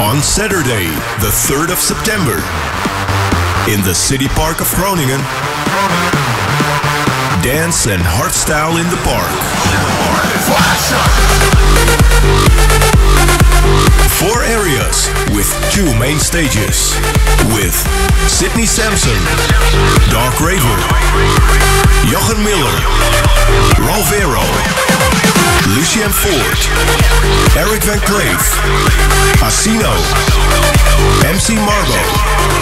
On Saturday, the 3rd of September, in the City Park of Groningen, dance and hardstyle in the park. 4 areas with 2 main stages, with Sidney Samson, Darkraver, Jochen Miller, Ralvero, Lucien Foort, Eric Van Cleef, Asino, MC MARBOO.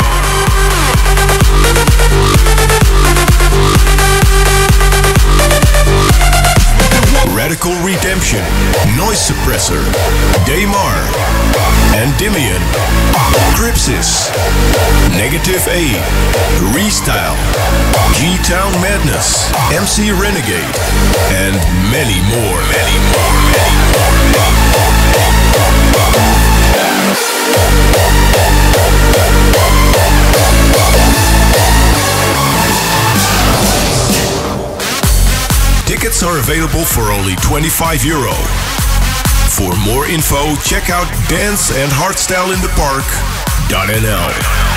Radical Redemption, Noize Suppressor, Damar, Endymion, Crypsis, Negative A, Restyle, G-Town Madness, MC Renegade, and many more. Tickets are available for only €25. For more info, check out danceandhardstyleinthepark.nl.